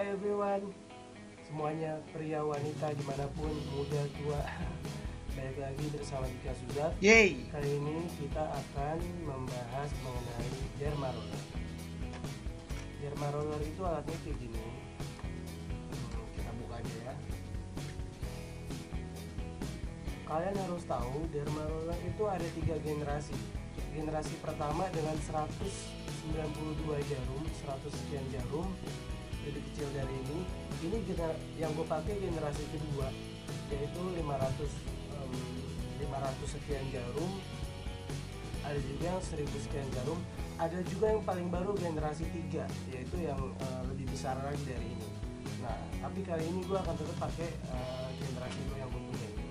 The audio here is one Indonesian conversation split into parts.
everyone, semuanya pria wanita dimanapun muda tua. Balik lagi bersama Dika Suzat. Yeay. Kali ini kita akan membahas mengenai derma roller. Derma roller itu alatnya kayak gini. Kita buka aja ya. Kalian harus tahu derma roller itu ada 3 generasi. Generasi pertama dengan 192 jarum, 100 sekian jarum, lebih kecil dari ini. Ini yang gue pakai generasi kedua, yaitu 500 sekian jarum. Ada juga yang 1000 sekian jarum. Ada juga yang paling baru generasi 3, yaitu yang lebih besar lagi dari ini. Nah, tapi kali ini gue akan tetap pakai generasi yang gue punya ini.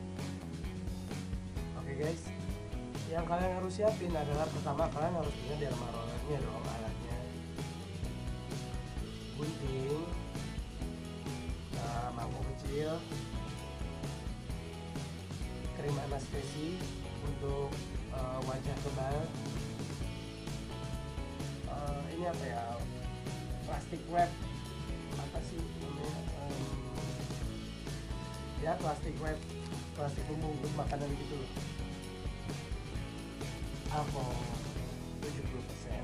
Oke guys, yang kalian harus siapin adalah pertama kalian harus punya derma rollernya dong, alatnya. Gunting, mangkuk kecil, krim anestesi untuk wajah kebal, ini apa ya, plastik wrap, apa sih namanya, ya plastik wrap, plastik pembungkus makanan gitu loh. Alkohol 70%,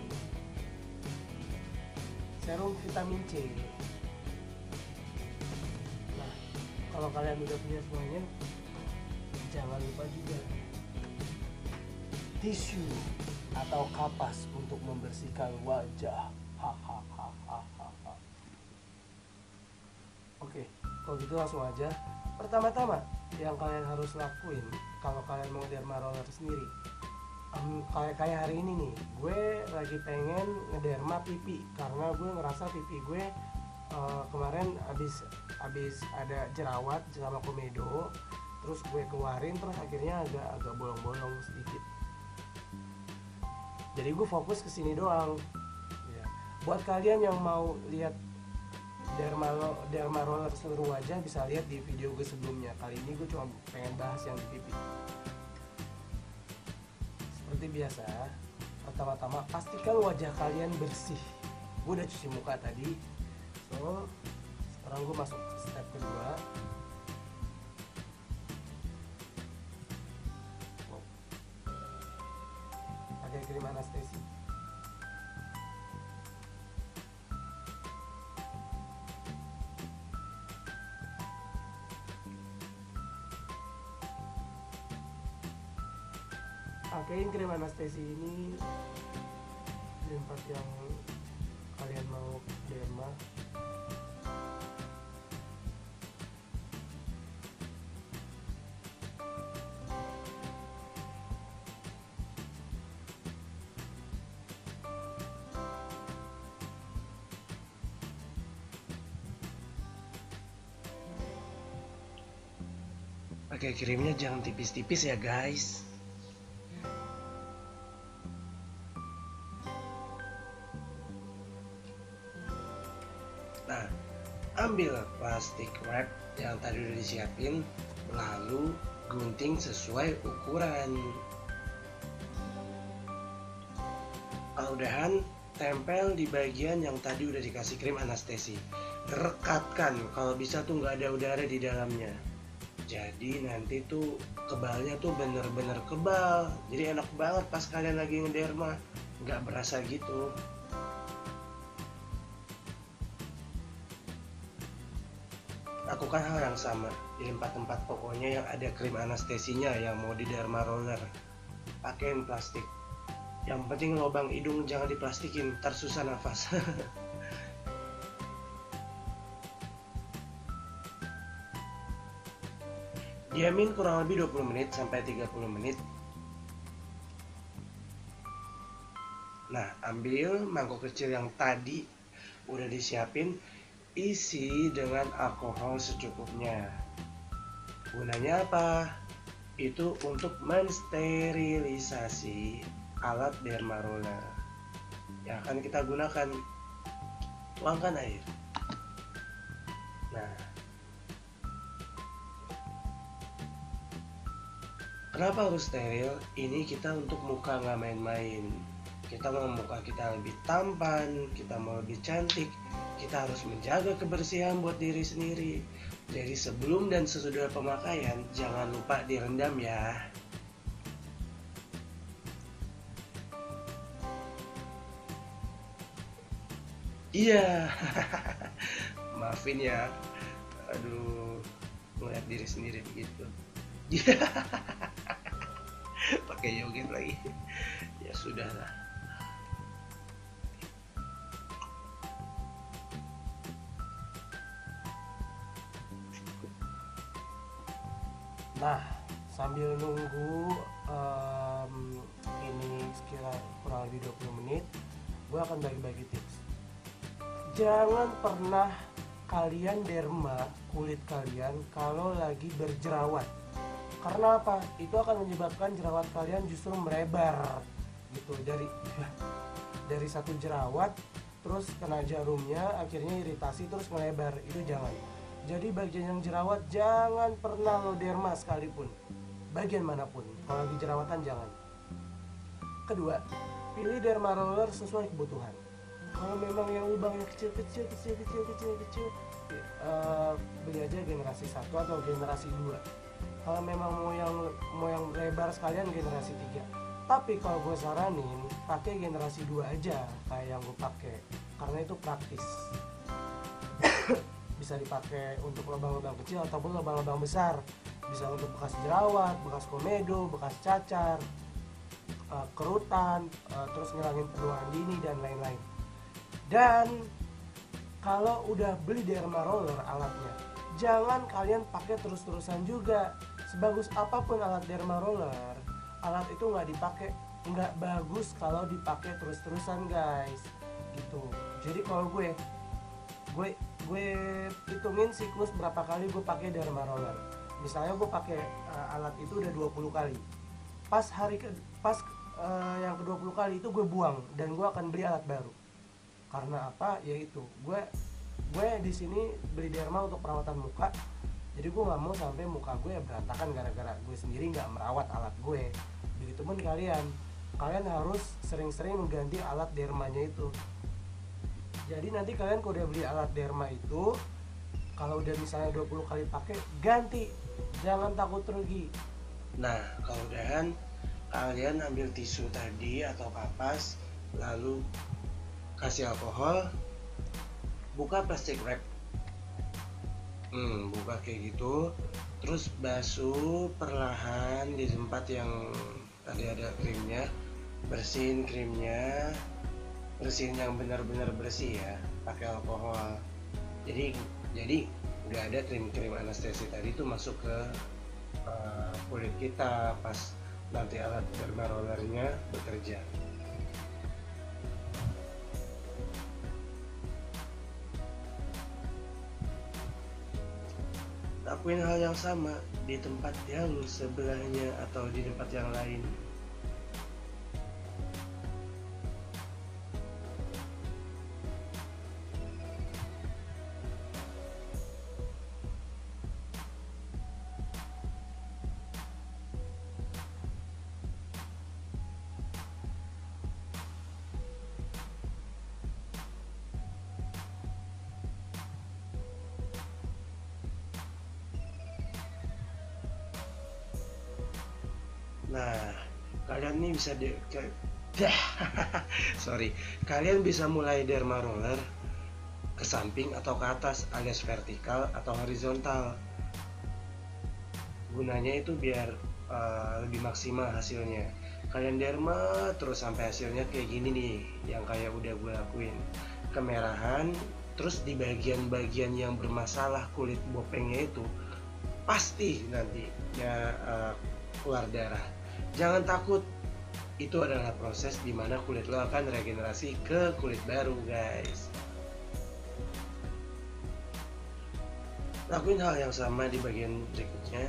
serum vitamin C. Nah, kalau kalian udah punya semuanya, jangan lupa juga tisu atau kapas untuk membersihkan wajah. Hahaha. Oke, kalau gitu langsung aja. Pertama-tama yang kalian harus lakuin kalau kalian mau derma roller sendiri, kayak hari ini nih, gue lagi pengen ngederma pipi karena gue ngerasa pipi gue kemarin abis ada jerawat sama komedo, terus gue keluarin, terus akhirnya agak bolong-bolong sedikit. Jadi gue fokus ke sini doang. Ya. Buat kalian yang mau lihat derma roller seluruh wajah, bisa lihat di video gue sebelumnya. Kali ini gue cuma pengen bahas yang di pipi. Seperti biasa, pertama-tama pastikan wajah kalian bersih. Gue udah cuci muka tadi, so sekarang gue masuk step kedua. Pakai krim anestesi. Pakein krim anestesi ini di tempat yang kalian mau derma. Pakai krimnya jangan tipis-tipis ya guys. Nah, ambil plastik wrap yang tadi udah disiapin, lalu gunting sesuai ukuran. Kalau udahan, tempel di bagian yang tadi udah dikasih krim anestesi. Rekatkan, kalau bisa tuh nggak ada udara di dalamnya. Jadi nanti tuh kebalnya tuh bener-bener kebal. Jadi enak banget pas kalian lagi ngederma, nggak berasa gitu. Lakukan hal yang sama di tempat-tempat pokoknya yang ada krim anestesinya yang mau di derma roller. Pakein plastik. Yang penting lubang hidung jangan diplastikin, ntar susah nafas. Diamin kurang lebih 20 menit sampai 30 menit. Nah, ambil mangkok kecil yang tadi udah disiapin, isi dengan alkohol secukupnya. Gunanya apa? Itu untuk mensterilisasi alat derma roller yang akan kita gunakan. Tuangkan air. Nah, kenapa harus steril? Ini kita untuk muka nggak main-main. Kita mau muka kita lebih tampan, kita mau lebih cantik, kita harus menjaga kebersihan buat diri sendiri. Jadi sebelum dan sesudah pemakaian jangan lupa direndam ya. Iya. Maafin ya. Aduh, melihat diri sendiri begitu. Iya. Pakai joget lagi. Ya sudah lah. Nah, sambil nunggu ini sekitar kurang lebih 20 menit, gue akan bagi-bagi tips. Jangan pernah kalian derma kulit kalian kalau lagi berjerawat. Karena apa? Itu akan menyebabkan jerawat kalian justru melebar gitu. Dari satu jerawat terus kena jarumnya, akhirnya iritasi terus melebar. Itu jangan. Jadi bagian yang jerawat jangan pernah lo derma sekalipun, bagian manapun. Kalau lagi jerawatan jangan. Kedua, pilih derma roller sesuai kebutuhan. Kalau memang yang lubangnya kecil, beli aja generasi 1 atau generasi 2. Kalau memang mau yang lebar sekalian generasi 3. Tapi kalau gue saranin pakai generasi 2 aja kayak yang gue pakai, karena itu praktis. Bisa dipakai untuk lubang-lubang kecil ataupun lubang-lubang besar. Bisa untuk bekas jerawat, bekas komedo, bekas cacar, kerutan, terus ngilangin penuaan dini dan lain-lain. Dan kalau udah beli derma roller alatnya, jangan kalian pakai terus-terusan juga. Sebagus apapun alat derma roller, alat itu nggak bagus kalau dipakai terus-terusan guys. Gitu. Jadi kalau gue hitungin siklus berapa kali gue pakai derma roller. Misalnya gue pakai alat itu udah 20 kali. Pas yang ke-20 kali itu gue buang dan gue akan beli alat baru. Karena apa? Yaitu gue di sini beli derma untuk perawatan muka. Jadi gue nggak mau sampai muka gue berantakan gara-gara gue sendiri nggak merawat alat gue. Begitupun kalian harus sering-sering mengganti alat dermanya itu. Jadi nanti kalian kalau udah beli alat derma itu, kalau udah misalnya 20 kali pakai, ganti. Jangan takut rugi. Nah, kalau udahan, kalian ambil tisu tadi atau kapas, lalu kasih alkohol, buka plastik wrap. Buka kayak gitu, terus basuh perlahan di tempat yang tadi ada krimnya. Bersihin krimnya, bersihin yang benar-benar bersih ya, pakai alkohol. Jadi nggak ada krim anestesi tadi itu masuk ke kulit kita pas nanti alat derma rollernya bekerja. Lakuin hal yang sama di tempat yang sebelahnya atau di tempat yang lain. Nah, kalian nih bisa kalian bisa mulai derma roller ke samping atau ke atas alias vertikal atau horizontal. Gunanya itu biar lebih maksimal hasilnya. Kalian derma terus sampai hasilnya kayak gini nih, yang kayak udah gue lakuin. Kemerahan, terus di bagian-bagian yang bermasalah kulit bopengnya itu pasti nantinya keluar darah. Jangan takut, itu adalah proses dimana kulit lo akan regenerasi ke kulit baru guys. Lakuin hal yang sama di bagian berikutnya.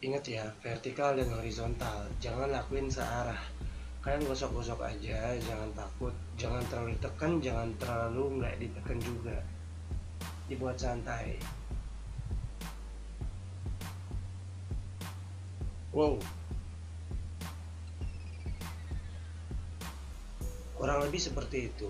Ingat ya, vertikal dan horizontal, jangan lakuin searah. Kalian gosok-gosok aja, jangan takut, jangan terlalu ditekan, jangan terlalu nggak ditekan juga. Dibuat santai. Wow, kurang lebih seperti itu.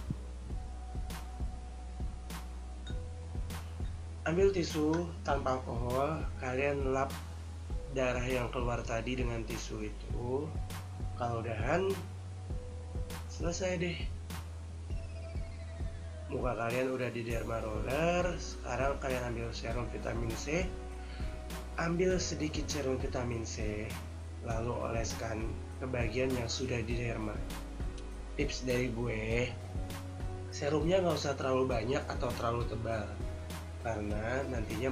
Ambil tisu tanpa alkohol, kalian lap darah yang keluar tadi dengan tisu itu. Kalau udahan, selesai deh. Muka kalian udah di derma roller. Sekarang kalian ambil serum vitamin C. Ambil sedikit serum vitamin C, lalu oleskan ke bagian yang sudah di derma. Tips dari gue, serumnya nggak usah terlalu banyak atau terlalu tebal, karena nantinya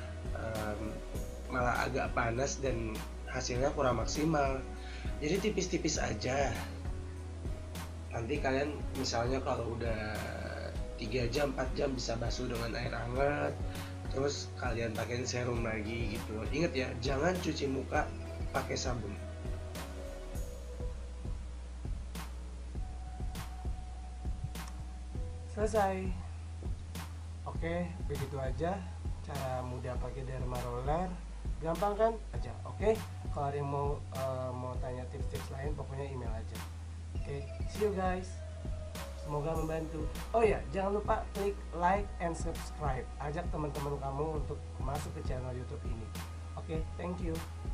malah agak panas dan hasilnya kurang maksimal. Jadi tipis-tipis aja. Nanti kalian misalnya kalau udah 3 jam 4 jam bisa basuh dengan air hangat, terus kalian pakai serum lagi gitu. Ingat ya, jangan cuci muka pakai sabun. Selesai. Oke, begitu aja cara mudah pakai derma roller. Gampang kan? Aja. Oke. Kalau ada yang mau tanya tips-tips lain, pokoknya email aja. Oke, see you guys. Semoga membantu. Oh ya, jangan lupa klik like and subscribe. Ajak teman-teman kamu untuk masuk ke channel YouTube ini. Oke, thank you.